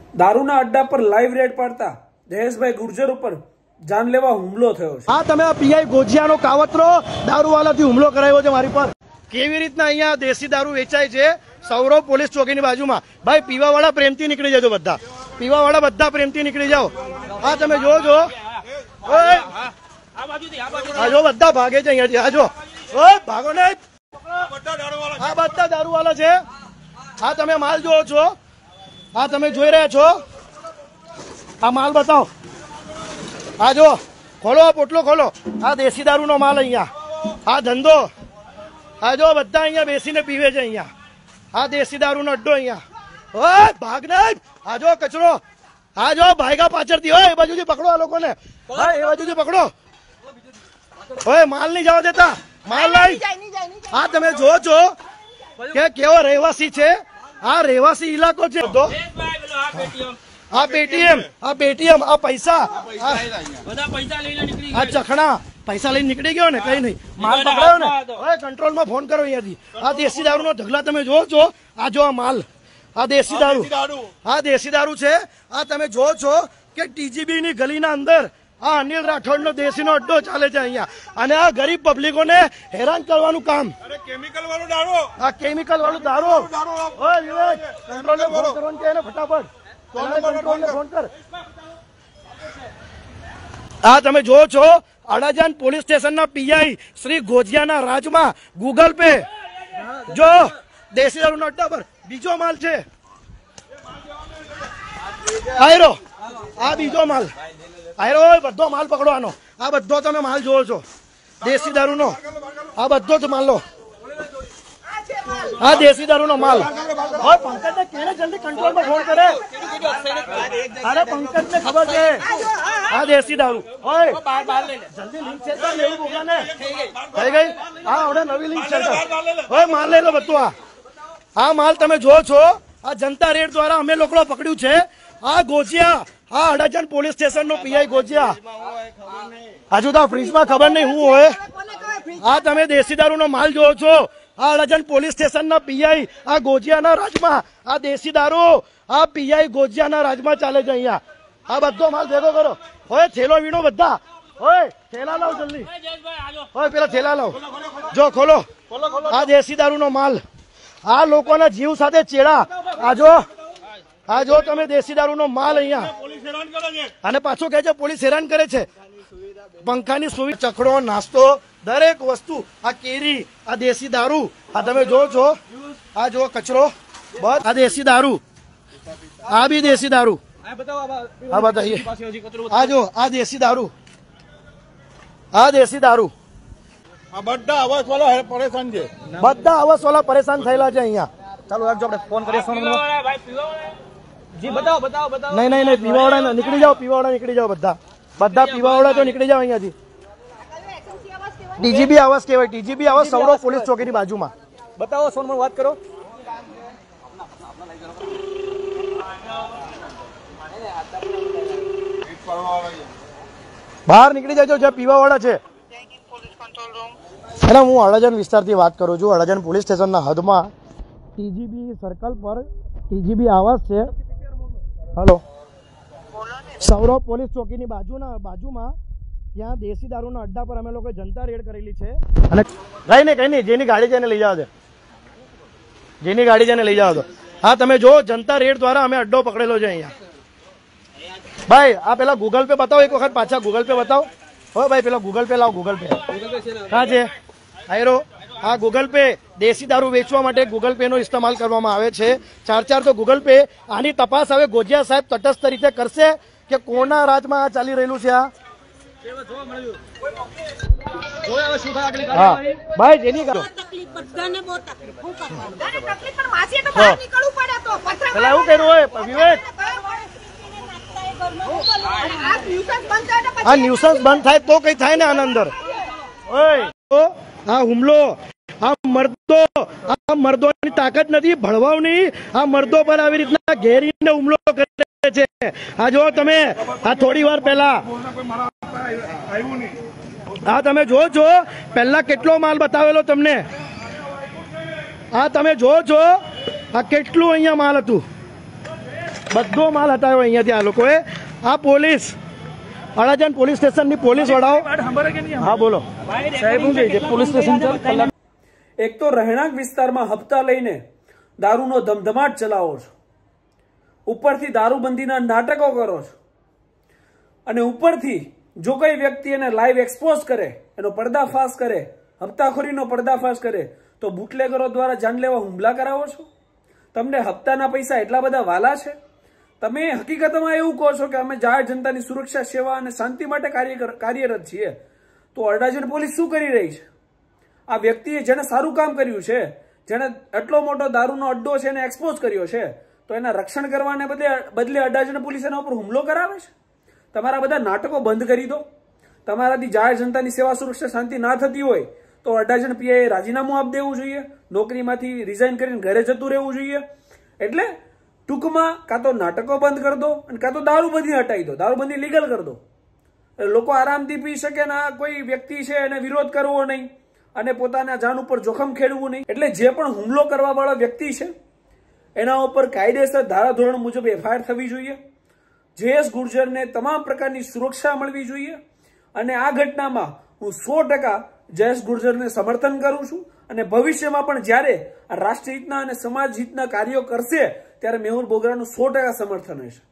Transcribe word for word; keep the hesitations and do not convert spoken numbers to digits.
દારૂના અડ્ડા પર live red પાડતા જયેશભાઈ ગુર્જર ઉપર જાનલેવા હુમલો થયો છે। હા, તમે પીઆઈ ગોજિયાનો કાવતરો દારૂવાલાથી હુમલો કરાયો છે મારી પર। કેવી રીતના અહીંયા દેશી દારૂ વેચાય છે સૌરવ પોલીસ ચોકીની બાજુમાં। ભાઈ, પીવાવાળા પ્રેમથી નીકળી જજો, બધા પીવાવાળા બધા પ્રેમથી નીકળી જાઓ। હા, તમે જો જો આ જો બધા ભાગે છે અહીંયાથી। આ જો ભાગો ને, આ બધા દારૂવાલા છે। હા, તમે માલ જોવો છો, આ તમે જોઈ રહ્યા છો, આ માલ બતાવો। આ જો ખોલો, પોટલો ખોલો, આ દેશી દારૂનો માલ અહીંયા, આ ધંધો, આ જો બધા અહીંયા બેસીને પીવે છે અહીંયા, આ દેશી દારૂનો અડ્ડો અહીંયા। ઓય ભાગ નહીં, આ જો કચરો, આ જો ભાઈગા પાછળથી, ઓય એ બાજુથી પકડો આ લોકોને, હા એ બાજુથી પકડો, ઓય માલ નહીં જવા દેતા, માલ નહીં। આ તમે જો છો કે કેવો રહેવાસી છે, આ રહેવાસી ઇલાકો છે બધો। આ પેટીએમ, આ પેટીએમ, આ પૈસા, આ ચખણા પૈસા લઈને નીકળી ગયો ને, કઈ નહીં, માલ પકડાયો ને, હવે કંટ્રોલમાં ફોન કરો અહીંયાથી। આ દેશી દારૂનો ઢગલા તમે જો છો, આ જો આ માલ, આ દેશી દારૂ, આ દેશી દારૂ છે। આ તમે જો છો કે ટીજીબી ની ગલીના અંદર આ અનિલ રાઠોડ નો દેશી નો અડ્ડો ચાલે છે અહીંયા, અને આ ગરીબ પબ્લિકોને હેરાન કરવાનું કામ। કેમિકલ વાળું દારૂ, આ કેમિકલ વાળું દારૂ, ઓય વિવેક કંટ્રોલને ફોન કરવાનું કે એને ફટાફટ કંટ્રોલને ફોન કર। આ તમે જો છો અડાજણ પોલીસ સ્ટેશનના પીઆઈ શ્રી ગોજિયાના રાજમાં ગૂગલ પે જો દેશી દારૂના અડ્ડા પર બીજો માલ છે, આયરો આ બીજો માલ, આયરો બધો માલ પકડવાનો, આ બધો તમે માલ જોવો છો દેશી દારૂનો, આ બધો જ માલ લો, આ દેશી દારૂનો માલ। હવે પંકજને કેને જલ્દી કંટ્રોલમાં ફોન કરે, અરે પંકજને ખબર છે આ દેશી દારૂ, ઓય જલ્દી લિંક શેર કર, લેવું બોગાને થઈ ગઈ, આ હવે નવી લિંક શેર કર, ઓય માલ લઈ લો બધું। આ આ માલ તમે જો છો, આ જનતા રેડ દ્વારા અમે લોકો પકડ્યું છે। આ ગોજિયા, આ અડાજણ પોલીસ સ્ટેશન નો પીઆઈ ગોજિયા, હજુ તો ફ્રીજમાં ખબર નહીં શું હોય। આ તમે દેશી દારૂનો માલ જોવો છો, આ અડાજણ પોલીસ સ્ટેશનના પીઆઈ આ ગોજિયાના રાજમાં, આ દેશી દારૂ આ પીઆઈ ગોજિયાના રાજમાં ચાલે છે અહીંયા। આ બધો માલ ભેગો કરો, હોય થેલો વીણો બધા, હોય થેલા લાવ જલ્દી, હોય પેલા થેલા લાવ, જો ખોલો, આ દેશી દારૂનો માલ, આ લોકોના જીવ સાથે ચેડા, આ જો આ જો તમે દેશી દારૂનો માલ અહીંયા, અને પાછો કહે છે પોલીસ હેરાન કરે છે। પંખાની સુવિધા, ચખડો, નાસ્તો, દરેક વસ્તુ, આ કેરી, આ દેશી દારૂ, આ તમે જો છો, આ જો કચરો, બસ આ દેશી દારૂ, આ બી દેશી દારૂ, હા બતાઈએ, આ જો આ દેશી દારૂ, આ દેશી દારૂ, આ બધા આવાસ વાળા પરેશાન છે, બધા આવાસ વાળા પરેશાન થયેલા છે અહીંયા। ચાલો એક જો આપણે ફોન કરીએ, જી બતાવો બતાવો બતાવો, નહીં નહીં નહીં પીવાવાળા નીકળી જાઓ, પીવાવાળા નીકળી જાઓ, બધા બધા પીવાવાળા તો નીકળી જાઓ અહીંયાથી। ટીજીબી આવાસ કહેવાય, ટીજીબી આવાસ સૌરવ પોલીસ ચોકીની બાજુમાં। બતાવો સોનમાં વાત કરો, બહાર નીકળી જાજો જ્યાં પીવાવાળા છે। અને હું અડાજણ વિસ્તારથી વાત કરું છું, અડાજણ પોલીસ સ્ટેશનના હદમાં ટીજીબી સર્કલ પર ટીજીબી આવાસ છે। હલો, સૌરવ પોલીસ ચોકીની બાજુના બાજુમાં ત્યાં દેશી દારૂના અડ્ડા પર અમે લોકો જનતા રેડ કરેલી છે, અને કઈ નહીં કઈ નહીં જેની ગાડી જઈને લઈ જાવ દે, જેની ગાડી જઈને લઈ જાવ દો। હા તમે જો જનતા રેડ દ્વારા અમે અડ્ડો પકડેલો છે અહીંયા। ભાઈ આ પેલા ગૂગલ પે બતાવો એક વખત, પાછા ગૂગલ પે બતાવો, હો ભાઈ પેલા ગૂગલ પે લાવો, ગૂગલ પે હા છે આયરો, આ ગૂગલ પે દેશી દારૂ વેચવા માટે ગૂગલ પે નો ઇસ્તેમાલ કરવામાં આવે છે। ચાર ચાર તો ગૂગલ પે, આની તપાસ હવે ગોજિયા સાહેબ તટસ્થ રીતે કરશે કે કોના રાજમાં આ ચાલી રહેલું છે। આ હા ભાઈ જેની પેલા એવું કર્યું હોય વિવેક, આ ન્યુસન્સ બંધ થાય તો કઈ થાય ને આના અંદર, ઓય આ હુમલો, આ મર્દો, આ મર્દોની તાકાત નથી ભળવાવની, આ મર્દો પર આવી રીતના ઘેરીને હુમલો કરે છે। આ જો તમે આ થોડી વાર પહેલા આ તમે જો છો, પહેલા કેટલો માલ બતાવેલો તમને, આ તમે જો છો આ કેટલું અહીંયા માલ હતું, બધો માલ હટાવ્યો અહીંયાથી આ લોકોએ. આ પોલીસ અડાજણ પોલીસ સ્ટેશનની પોલીસ વડાઓ. હા બોલો સાહેબ, હું કહી પોલીસ સ્ટેશન. એક તો રહેણાંક વિસ્તારમાં હપ્તા લઈને દારૂનો ધમધમાટ ચલાવો છો, ઉપરથી દારૂબંધીના નાટકો કરો છો, અને ઉપરથી જો કોઈ વ્યક્તિ એને લાઈવ એક્સપોઝ કરે, એનો પર્દાફાશ કરે, હપ્તાખોરીનો પર્દાફાશ કરે, તો બુટલેગરો દ્વારા જાનલેવા હુમલા કરાવો છો. તમને હપ્તાના પૈસા એટલા બધા વાલા છે? તમે હકીકતમાં એવું કહો છો કે અમે જાહેર જનતાની સુરક્ષા, સેવા અને શાંતિ માટે કાર્યરત છીએ. તો અડાજણ પોલીસ શું કરી રહી છે? આ વ્યક્તિએ જેને સારું કામ કર્યું છે, જેને એટલો મોટો દારૂનો અડ્ડો છે એને એક્સપોઝ કર્યો છે, તો એના રક્ષણ કરવાને બદલે બદલે અડાજણ પોલીસ એના ઉપર હુમલો કરાવે છે. તમારા બધા નાટકો બંધ કરી દો. તમારાથી જાહેર જનતાની સેવા, સુરક્ષા, શાંતિ ના થતી હોય તો અડાજણ પીઆઈએ રાજીનામું આપી દેવું જોઈએ, નોકરીમાંથી રિઝાઇન કરીને ઘરે જતું રહેવું જોઈએ. એટલે ટૂંકમાં કાં તો નાટકો બંધ કરી દો અને કાં તો દારૂબંધી હટાવી દો, દારૂબંધી લીગલ કરી દો. લોકો આરામથી પી શકે ને આ કોઈ વ્યક્તિ છે એને વિરોધ કરવો નહીં અને પોતાના જાન ઉપર જોખમ ખેડવું નહીં. એટલે જે પણ હુમલો કરવા વાળો વ્યક્તિ છે એના ઉપર કાયદેસર ધારાધોરણ મુજબ એફઆઈઆર થવી જોઈએ. જયેશ ગુર્જરને તમામ પ્રકારની સુરક્ષા મળવી જોઈએ. અને આ ઘટનામાં હું સો ટકા જયેશ ગુર્જરને સમર્થન કરું છું. અને ભવિષ્યમાં પણ જ્યારે આ રાષ્ટ્રહિતના અને સમાજ હિતના કાર્યો કરશે ત્યારે મેહુલ બોગરાનું સો ટકા સમર્થન હશે.